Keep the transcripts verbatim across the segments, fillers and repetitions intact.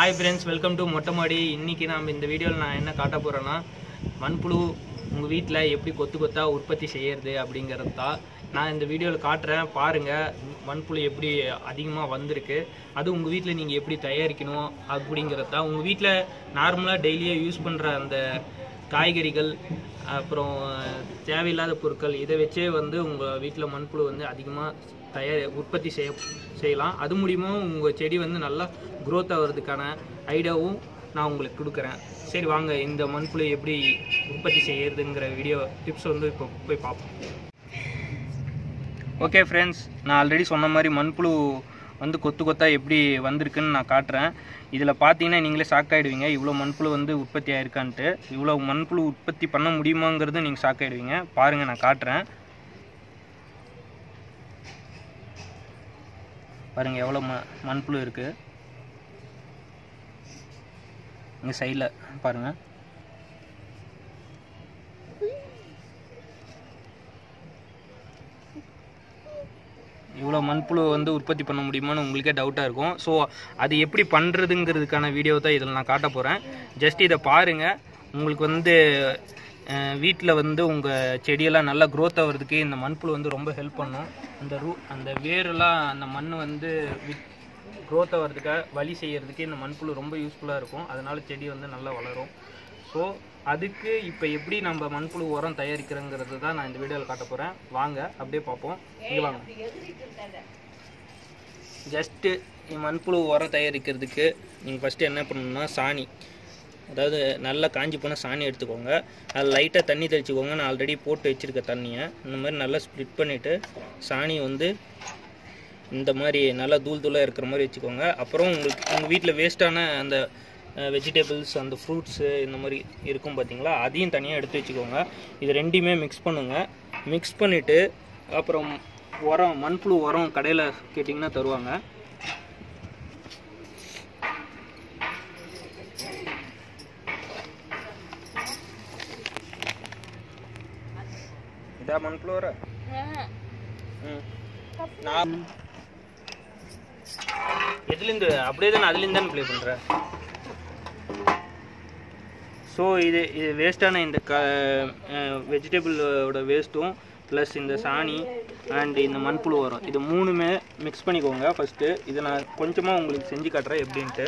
Hi friends, welcome to மொட்டை மாடி. இன்றைக்கி நாம் இந்த வீடியோவில் நான் என்ன காட்ட போகிறேன்னா, மண்புழு உங்கள் வீட்டில் எப்படி கொத்து கொத்தாக உற்பத்தி செய்கிறது அப்படிங்கிறது தான் நான் இந்த வீடியோவில் காட்டுறேன். பாருங்கள், மண்புழு எப்படி அதிகமாக வந்திருக்கு, அது உங்கள் வீட்டில் நீங்கள் எப்படி தயாரிக்கணும் அப்படிங்கிறது தான். உங்கள் வீட்டில் நார்மலாக டெய்லியாக யூஸ் பண்ணுற அந்த காய்கறிகள், அப்புறம் தேவையில்லாத பொருட்கள், இதை வச்சே வந்து உங்கள் வீட்டில் மண்புழு வந்து அதிகமாக தயார் உற்பத்தி செய்ய செய்யலாம். அது மூலியமாக உங்கள் செடி வந்து நல்லா க்ரோத் ஆகிறதுக்கான ஐடியாவும் நான் உங்களுக்கு கொடுக்குறேன். சரி வாங்க, இந்த மண்புழு எப்படி உற்பத்தி செய்யறதுங்கிற வீடியோ டிப்ஸ் வந்து இப்போ போய் பார்ப்போம். ஓகே ஃப்ரெண்ட்ஸ், நான் ஆல்ரெடி சொன்ன மாதிரி மண்புழு வந்து கொத்து கொத்தாக எப்படி வந்திருக்குன்னு நான் காட்டுறேன். இதில் பார்த்தீங்கன்னா நீங்களே ஷாக் ஆகிடுவீங்க, இவ்வளோ மண்புழு வந்து உற்பத்தி ஆகிருக்கான்ட்டு. இவ்வளோ மண்புழு உற்பத்தி பண்ண முடியுமாங்கிறது நீங்கள் ஷாக் ஆகிடுவீங்க. பாருங்கள், நான் காட்டுறேன். பாருங்கள் எவ்வளோ ம மண்புழு இருக்குது. இங்கே சைடில் பாருங்கள். இவ்வளோ மண்புழு வந்து உற்பத்தி பண்ண முடியுமான்னு உங்களுக்கே டவுட்டாக இருக்கும். ஸோ அது எப்படி பண்ணுறதுங்கிறதுக்கான வீடியோ தான் இதில் நான் காட்ட போகிறேன். ஜஸ்ட் இதை பாருங்கள். உங்களுக்கு வந்து வீட்டில் வந்து உங்கள் செடியெல்லாம் நல்லா க்ரோத் ஆகிறதுக்கு இந்த மண்புழு வந்து ரொம்ப ஹெல்ப் பண்ணும். அந்த ரூ அந்த வேரெல்லாம் அந்த மண் வந்து வித் க்ரோத் ஆகிறதுக்காக வழி செய்கிறதுக்கு இந்த மண்புழு ரொம்ப யூஸ்ஃபுல்லாக இருக்கும். அதனால் செடி வந்து நல்லா வளரும். ஸோ அதுக்கு இப்போ எப்படி நம்ம மண்புழு உரம் தயாரிக்கிறோங்கிறது தான் நான் இந்த வீடியோவில் காட்ட போகிறேன். வாங்க அப்படியே பார்ப்போம். இங்கே வாங்க. ஜஸ்ட்டு மண்புழு உரம் தயாரிக்கிறதுக்கு நீங்கள் ஃபஸ்ட்டு என்ன பண்ணணும்னா, சாணி, அதாவது நல்லா காஞ்சி போன சாணி எடுத்துக்கோங்க. அது லைட்டாக தண்ணி தெளிச்சுக்கோங்க. நான் ஆல்ரெடி போட்டு வச்சுருக்க தண்ணியை இந்த மாதிரி நல்லா ஸ்ப்ளிட் பண்ணிவிட்டு சாணி வந்து இந்த மாதிரி நல்லா தூள் தூளாக இருக்கிற மாதிரி வச்சுக்கோங்க. அப்புறம் உங்களுக்கு உங்கள் வீட்டில் வேஸ்ட்டான அந்த வெஜிடபிள்ஸ், அந்த ஃப்ரூட்ஸு இந்த மாதிரி இருக்கும் பார்த்தீங்களா, அதையும் தனியாக எடுத்து வச்சுக்கோங்க. இது ரெண்டையுமே மிக்ஸ் பண்ணுங்கள். மிக்ஸ் பண்ணிவிட்டு அப்புறம் உரம், மண்புழு உரம் கடையில் கேட்டிங்கன்னா தருவாங்க. இதான் மண்புழு உரம். ம் நான் எதுலேருந்து அப்படியே தானே அதுலேருந்து தானே ப்ளே பண்ணுறேன். ஸோ இது இது வேஸ்ட்டான இந்த க வெஜிடபிளோட வேஸ்ட்டும் ப்ளஸ் இந்த சாணி அண்ட் இந்த மண்புழு உரம், இது மூணுமே மிக்ஸ் பண்ணிக்கோங்க ஃபஸ்ட்டு. இதை நான் கொஞ்சமாக உங்களுக்கு செஞ்சு காட்டுறேன் எப்படின்ட்டு.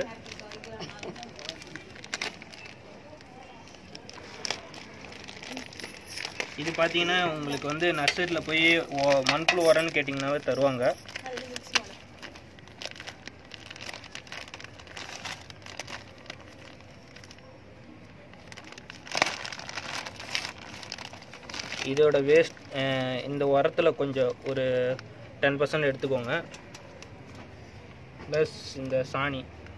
இது பார்த்தீங்கன்னா உங்களுக்கு வந்து நர்சரியில் போய் மண்புழு உரம்னு கேட்டிங்கன்னாவே தருவாங்க. இதோட வேஸ்ட் இந்த உரத்தில் கொஞ்சம் ஒரு டென் பர்சன்ட் எடுத்துக்கோங்க. ப்ளஸ் இந்த சாணி,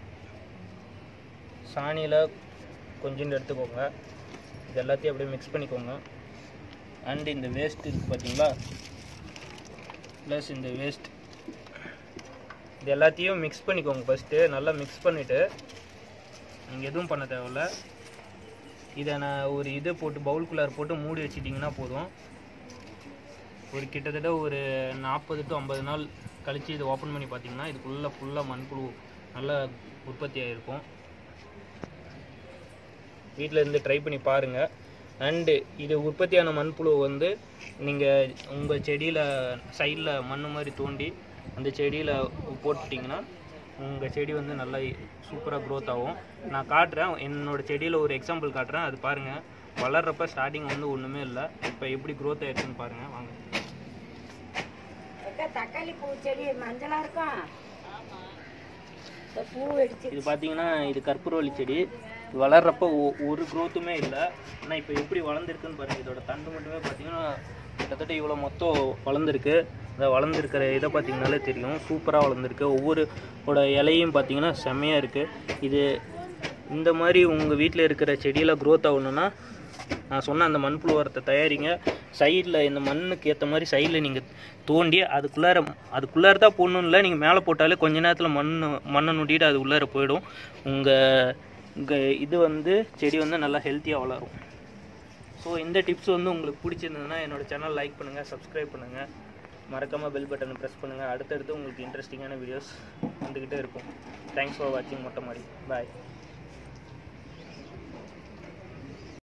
சாணியில் கொஞ்சோண்டு எடுத்துக்கோங்க. இது எல்லாத்தையும் அப்படியே மிக்ஸ் பண்ணிக்கோங்க. அண்ட் இந்த வேஸ்ட் இருக்குது பார்த்தீங்களா, ப்ளஸ் இந்த வேஸ்ட், இது எல்லாத்தையும் மிக்ஸ் பண்ணிக்கோங்க. ஃபஸ்ட்டு நல்லா மிக்ஸ் பண்ணிவிட்டு நீங்கள் எதுவும் பண்ண தேவையில்ல. இதை நான் ஒரு இது போட்டு பவுல்குள்ளார் போட்டு மூடி வச்சிட்டிங்கன்னா போதும். ஒரு கிட்டத்தட்ட ஒரு நாற்பது டு ஐம்பது நாள் கழித்து இதை ஓப்பன் பண்ணி பார்த்தீங்கன்னா இதுக்குள்ளே ஃபுல்லாக மண்புழு நல்லா உற்பத்தி ஆகிருக்கும். வீட்டில் இருந்து ட்ரை பண்ணி பாருங்கள். அண்டு இது உற்பத்தியான மண்புழு வந்து நீங்கள் உங்கள் செடியில் சைடில் மண் மாதிரி தோண்டி அந்த செடியில் போட்டுட்டிங்கன்னா உங்கள் செடி வந்து நல்லா சூப்பராக க்ரோத் ஆகும். நான் காட்டுறேன், என்னோடய செடியில் ஒரு எக்ஸாம்பிள் காட்டுறேன். அது பாருங்கள், வளர்கிறப்ப ஸ்டார்டிங் வந்து ஒன்றுமே இல்லை, இப்போ எப்படி க்ரோத் ஆகிடுச்சுன்னு பாருங்கள். வாங்க. தக்காளி பூ செடி மஞ்சளாக இருக்கும். பூ அடிச்சு இது பார்த்தீங்கன்னா இது கற்பூரவள்ளி செடி. வளர்கிறப்ப ஒரு க்ரோத்துமே இல்லை, ஆனால் இப்போ எப்படி வளர்ந்துருக்குன்னு பாருங்கள். இதோட தண்டு மட்டுமே பார்த்தீங்கன்னா கிட்டத்தட்ட இவ்வளோ மொத்தம் வளர்ந்துருக்கு. அதை வளர்ந்துருக்கிற இதை பார்த்தீங்கன்னாலே தெரியும், சூப்பராக வளர்ந்துருக்கு. ஒவ்வொருவோட இலையும் பார்த்தீங்கன்னா செம்மையாக இருக்குது. இது இந்த மாதிரி உங்கள் வீட்டில் இருக்கிற செடியில் க்ரோத் ஆகணுன்னா நான் சொன்ன அந்த மண்புழு உரத்தை தயாரிங்க. சைடில் இந்த மண்ணுக்கு ஏற்ற மாதிரி சைடில் நீங்கள் தோண்டி அதுக்குள்ளார அதுக்குள்ளார தான் போடணும் இல்லை, நீங்கள் மேலே போட்டாலே கொஞ்ச நேரத்தில் மண் மண்ணை நொட்டிட்டு அது உள்ளார போயிடும். உங்கள் உங்கள் இது வந்து செடி வந்து நல்லா ஹெல்த்தியாக வளரும். ஸோ இந்த டிப்ஸ் வந்து உங்களுக்கு பிடிச்சிருந்ததுன்னா என்னோடய சேனல் லைக் பண்ணுங்கள், சப்ஸ்கிரைப் பண்ணுங்கள். மறக்காமல் பெல் பட்டனை ப்ரெஸ் பண்ணுங்கள். அடுத்தடுத்து உங்களுக்கு இன்ட்ரெஸ்டிங்கான வீடியோஸ் வந்துக்கிட்டே இருக்கும். தேங்க்ஸ் ஃபார் வாட்சிங் மொட்டை மாடி. பாய்.